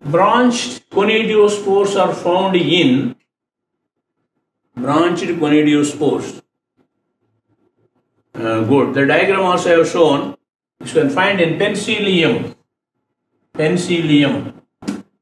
Branched conidiospores are found in branched conidiospores. Good. The diagram also I have shown. You can find in Penicillium. Penicillium.